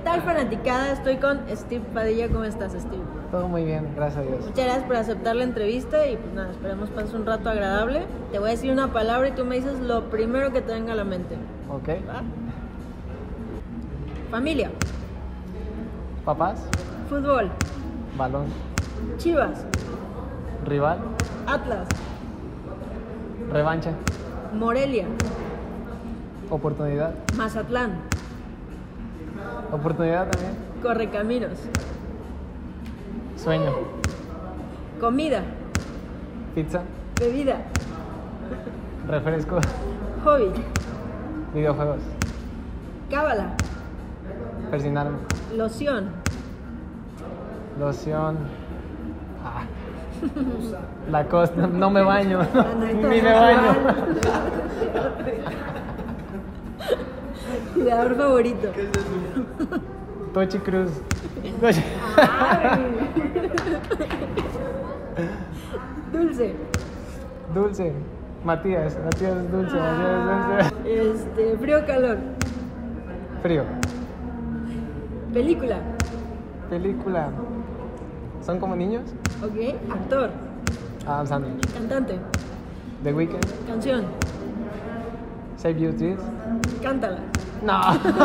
tal fanaticada? Estoy con Steve Padilla. ¿Cómo estás, Steve? Todo muy bien, gracias a Dios. Muchas gracias por aceptar la entrevista y pues nada, esperemos pases un rato agradable. Te voy a decir una palabra y tú me dices lo primero que te venga a la mente. Ok. ¿Va? Familia. Papás, Fútbol. balón, Chivas. rival, Atlas. revancha, Morelia. oportunidad, Mazatlán. oportunidad también, Correcaminos. sueño, Comida. pizza, Bebida. refresco, Hobby. videojuegos, Cábala. persinarme, Loción. loción, la costa, no me baño, no ni me baño. Jugador favorito. Tochi Cruz, Dulce. dulce, Matías Dulce, Matías Dulce, Frío, calor. frío, Película. película, ¿son como niños? Ok. Actor. Adam Sandler, Cantante. The Weeknd, Canción. Save You Tears. Cántala. No.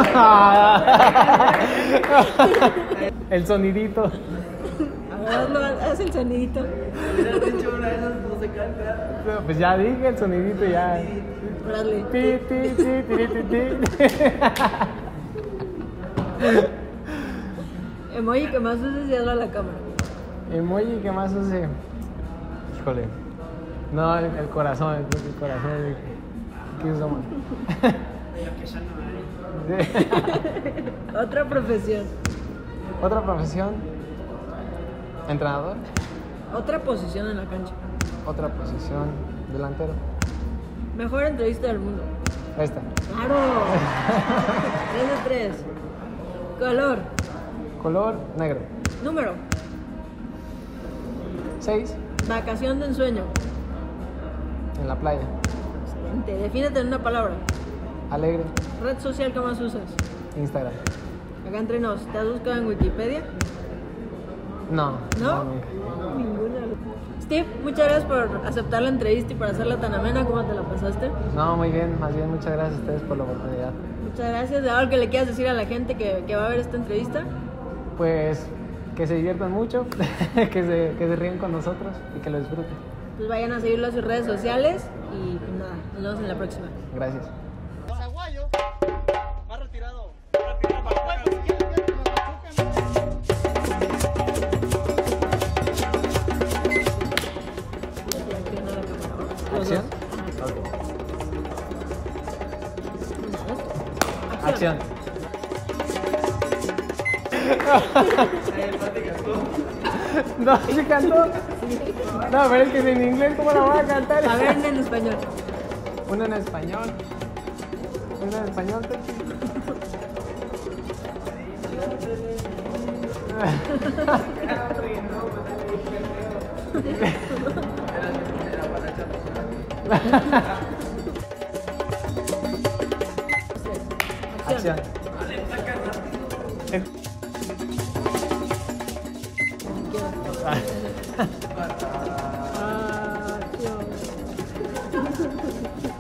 El sonidito. A ver, haz el sonidito. Pues ya dije el sonidito ya. Órale. Ti, ti, ti, ti, ti, ti. Emoji que más uses y hazlo a la cámara. Emoji que más use. Híjole. No, el corazón, el corazón es el que uso más. Sí. Otra profesión. Otra profesión. Entrenador. Otra posición en la cancha. Otra posición. Delantero. Mejor entrevista del mundo. Esta. ¡Claro! 3 de 3. Color. Color negro. Número. 6. Vacación de ensueño. En la playa. Excelente. Defínete en una palabra. Alegre. Red social que más usas. Instagram. Acá entre nos. ¿Te has buscado en Wikipedia? No. ¿No? Nunca. Ninguna. Steve, muchas gracias por aceptar la entrevista y por hacerla tan amena. ¿Cómo te la pasaste? No, muy bien. Más bien, muchas gracias a ustedes por la oportunidad. Muchas gracias. ¿De algo que le quieras decir a la gente que va a ver esta entrevista? Pues que se diviertan mucho, que se ríen con nosotros y que lo disfruten. Pues vayan a seguirlo a sus redes sociales y pues nada, nos vemos en la próxima. Gracias. Zaguayo, más retirado. ¿Acción? Acción. No, se cantó. No, pero es que en inglés, ¿cómo la voy a cantar? A ver, en español. Una en español. Una en español. Acción. Acción.